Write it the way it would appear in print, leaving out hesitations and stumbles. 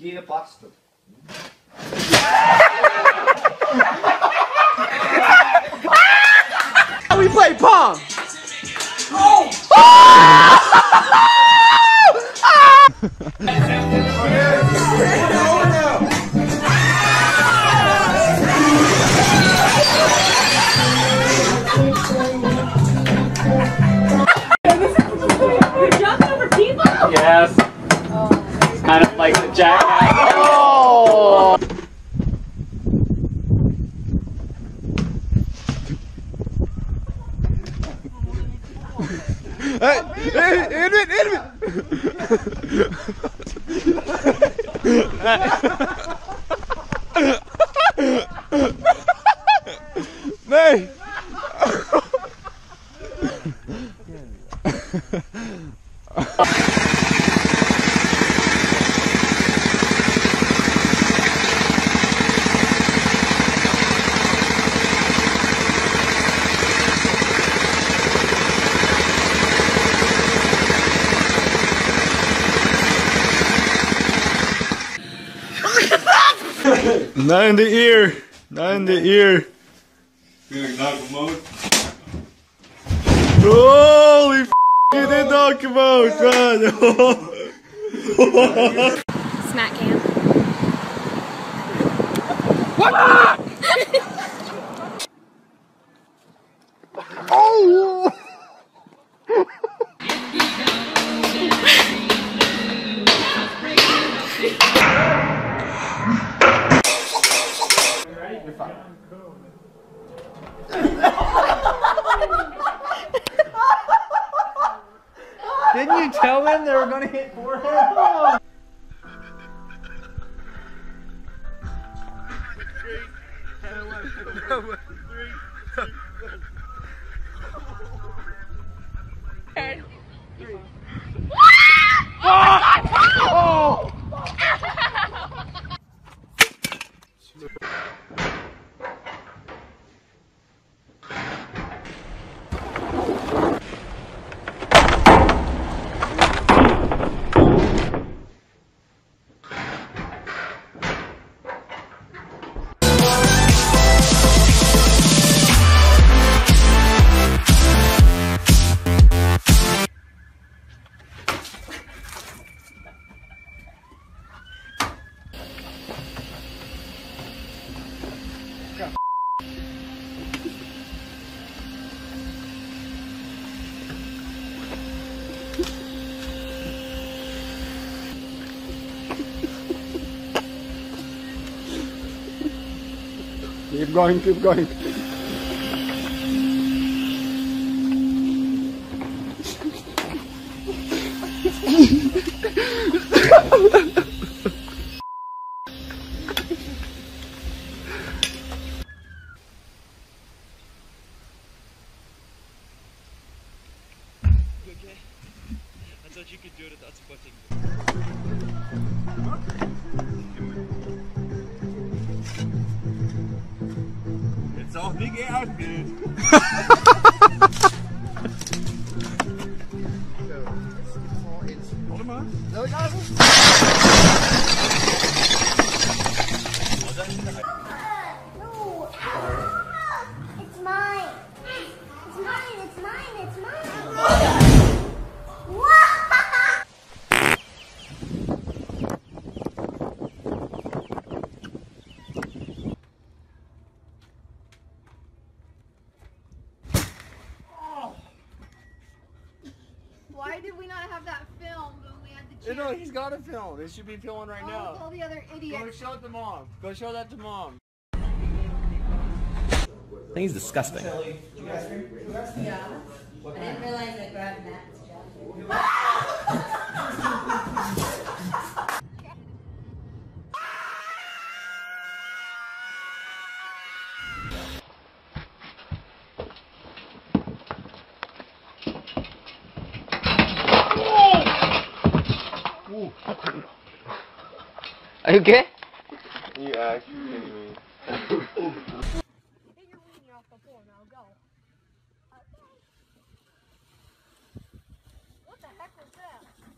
gepastet. We play pong! Oh! You're jumping over people? Yes. It's kind of like the jackass. Oh! Hey, nee! Not in the ear. Not in the ear. Gonna knock him out. Holy f***, you did knock him out, man. Smack cam. What? Oh! Didn't you tell them they were gonna hit forehead? Keep going, keep going. Okay. I thought you could do it without spotting. Jetzt auch nicht ausgeht. Warte mal. No! It's mine! It's mine! It's mine! It's mine! Why did we not have that filmed when we had the No, he's got a film. It should be filming right now. all the other Go idiots. show it to mom. Go show that to mom. I think he's disgusting. Yeah. I didn't realize I grabbed Matt's jacket. Are you okay? You actually kidding me. Get your weenie off the floor now, go. What the heck was that?